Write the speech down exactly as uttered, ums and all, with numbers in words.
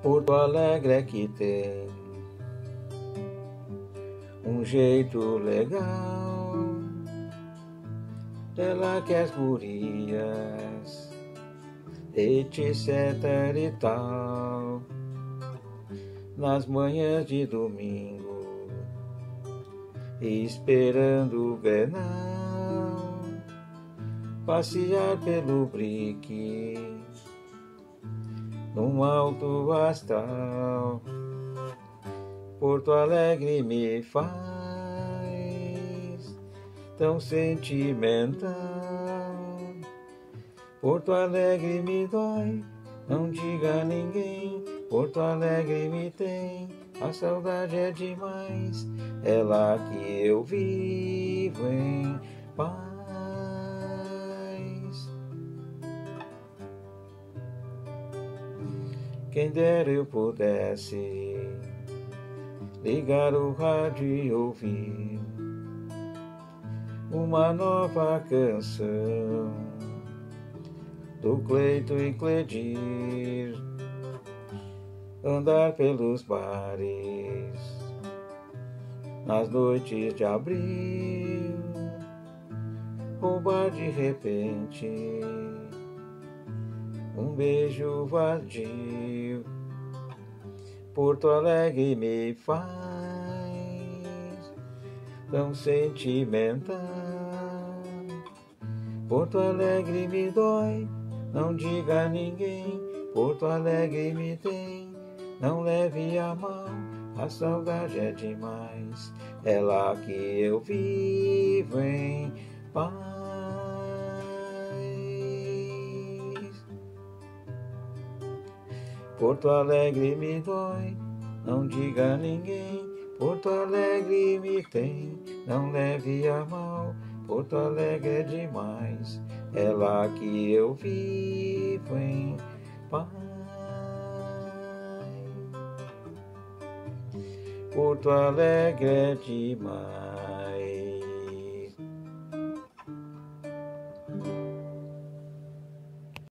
Porto Alegre é que tem um jeito legal, ela que as gurias, etc e tal. Nas manhãs de domingo, esperando o Grenal, passear pelo brique, num alto astral. Porto Alegre me faz tão sentimental. Porto Alegre me dói, não diga a ninguém. Porto Alegre me tem, a saudade é demais. É lá que eu vivo em paz. Quem dera eu pudesse ligar o rádio e ouvir uma nova canção do Cleito e Cledir, andar pelos bares nas noites de abril, roubar de repente um beijo vadio. Porto Alegre me faz tão sentimental. Porto Alegre me dói, não diga a ninguém. Porto Alegre me tem, não leve a mal. A saudade é demais, é lá que eu vivo em paz. Porto Alegre me dói, não diga a ninguém. Porto Alegre me tem, não leve a mal. Porto Alegre é demais, é lá que eu vivo em paz. Porto Alegre é demais.